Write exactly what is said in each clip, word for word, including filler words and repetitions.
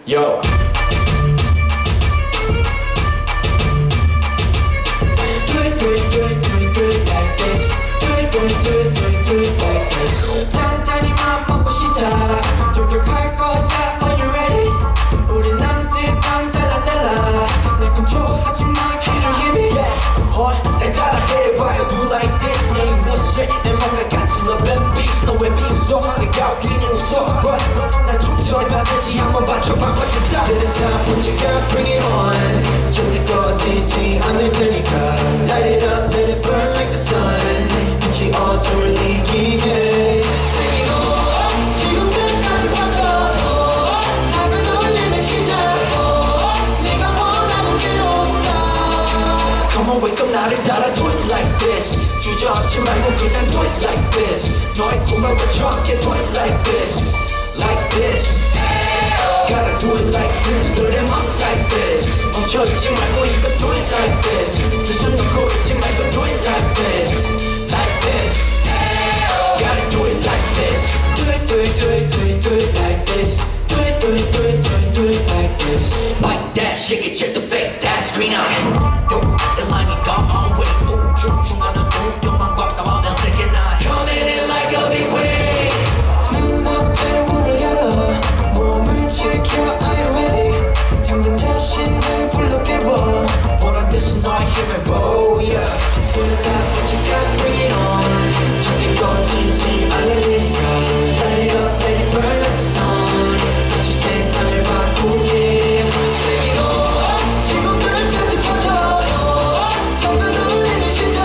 Yo. Do it, do it, do it, do it, do it like this. Do it, do it, do it, do it, do it like this. 단단히만 먹고 시작. 돌격할 거야. Are you ready? 우리 남들과는 달라 달라. 날 컨트롤하지 마. Can you hear me? Yeah. 어, 날 따라해봐요. Do like this. 내 무엇이 내 뭔가 같이 너는 beast. 너왜 비웃어? 내가 웃기니 웃어. 난 죽기 전에 반드시 한번 맞춰봐. What's the time? Sit down, put your gun, bring it on. 절대 꺼지지 않을 테니까. Light it up, let it burn like the sun. 빛이 어둠을 이기게. Sing it on. 지금 끝까지 퍼져. 작은 울림의 시작. 네가 원하는 대로 stop. Come on, wake up, 나를 따라. Do it like this. 주저앉지 말고 그냥 do it like this. 너의 꿈을 외쳐 함께 do it like this. Like this. Gotta do it like this. Do them up like this. 멈춰있지 말고 이거 do it like this. 두 손 놓고 있지 말고 do it like this. Like this. Gotta do it like this. Do it, do it, do it, do it, do it like this. Do it, do it, do it, do it, do it like this. Like that, shake it, check the fake, that's green eye. Yo, the line you got on way. Ooh, 중중하는 눈뼈만 꽉 나오면 second eye. Coming in like a big wave. 눈앞에 문을 열어. 몸을 지켜, are you ready? 잠든 자신을 불러 깨워. 보란 듯이 너의 힘을 보여. 불을 다 붙일까, bring it on. 저기 꺼지지 않을 테니까. Light it up, let it burn like the sun. 빛이 세상을 바꾸게. Sing it on. 지금 끝까지 퍼져. 성근 울림의 시작.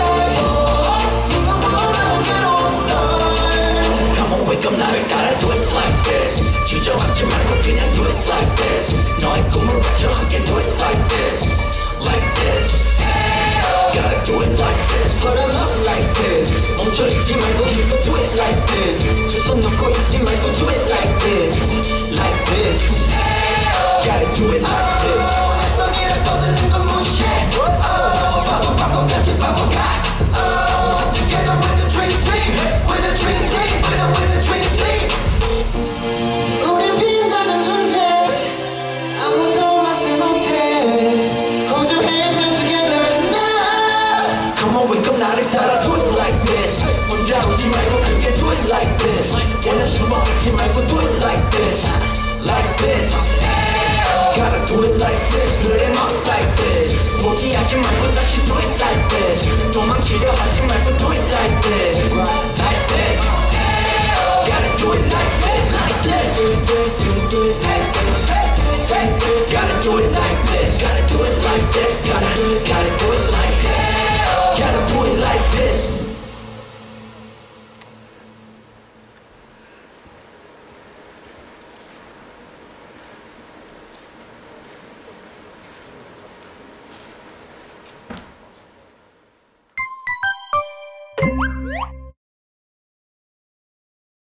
네가 원하는 대로 start. Come on, wake up, 나를 따라. Do it like this. 주저앉지 말고 그냥 do it like this. 너의 꿈을 외쳐 함께 do it like this. Like this. Gotta do it like this. Put them up like this. 멈춰있지 말고 이거 do it like this. 두 손 놓고 있지 말고 do it like this. Like this. Gotta do it like this. 내 성의를 떠드는 건 무시해. 바보 바보 같이 바보 가. Together with the dream team. With the dream team. With the with the dream team. 우린 빛나는 존재. 아무도 막지 못해. Hold your hands up together now. Come on, wake up, 나를 따라. Do it like this. 혼자 오지 말고 크게 do it like this. 원래 숨어있지 말고 do it like this. Like this. Gotta do it like this. Do them up like this. 포기하지 말고 다시 do it like this. 도망치려 하지 말고 do it like this.